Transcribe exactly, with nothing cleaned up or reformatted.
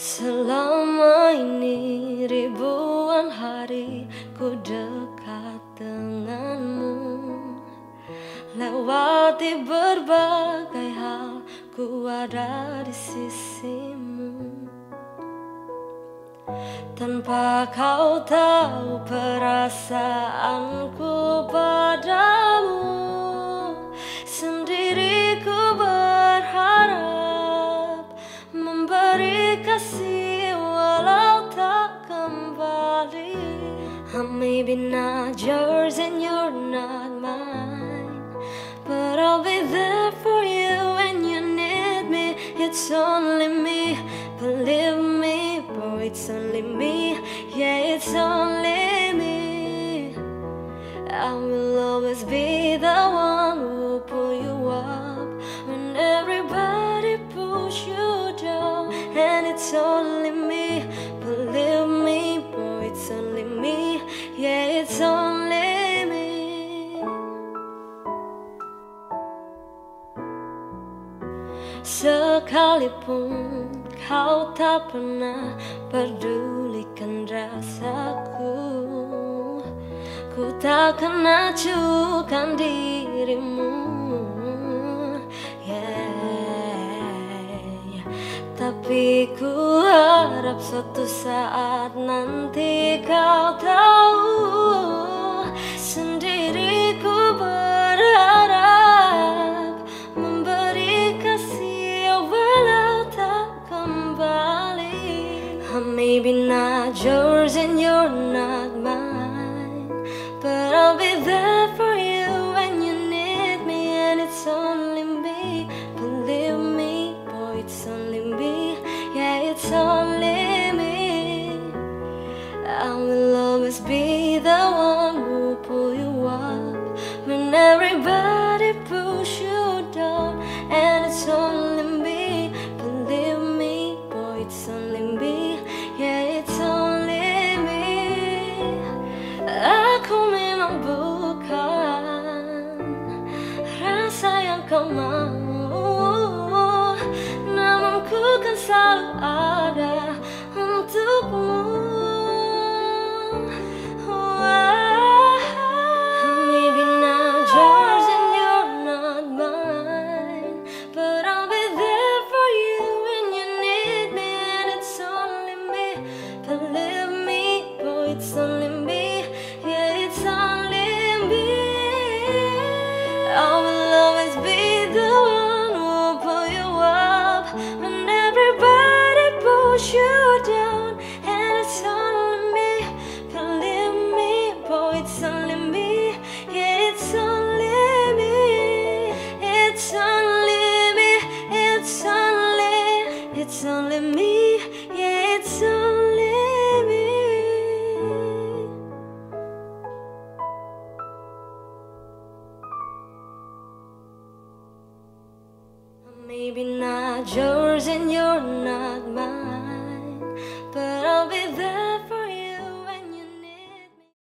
Selama ini ribuan hari ku dekat denganmu, lewati berbagai hal ku ada di sisimu. Tanpa kau tahu perasaanku padamu, sendiri ku berharap memberi kasih walau tak kembali. I may be not yours and you're not mine, but I'll be there for you when you need me. It's only me, believe me, boy, it's only me. Yeah, it's only me. I will always be the one who pull you up when everybody push you down. And it's only me, believe me, boy, it's only me. Yeah, it's only me. Sekalipun kau tak pernah pedulikan rasaku, ku takkan acuhkan dirimu, yeah. Tapi ku harap suatu saat nanti kau tahu, sendiri ku berharap memberi kasih walau tak kembali. I may be not yours and you're not mine, but I'll be there for you when you need me. And it's only me, believe me, boy, it's only me. Yeah, it's only me. I will always be the one who pull you up when everybody push you down. And it's only me, believe me, boy, it's only me. Yeah, it's only me. Aku memang bukan rasa yang kau mau, namun ku kan selalu ada untukmu. Maybe not yours and you're not mine, but I'll be there for you when you need me. And it's only me, believe me, boy, it's only me. Yeah, it's only me. I will always be the one who pull you up when everybody push you down. And it's only me, believe me, boy, it's only me. Yeah, it's only me. It's only me. It's only, it's only me. Yeah, it's only me. Maybe not yours and you're not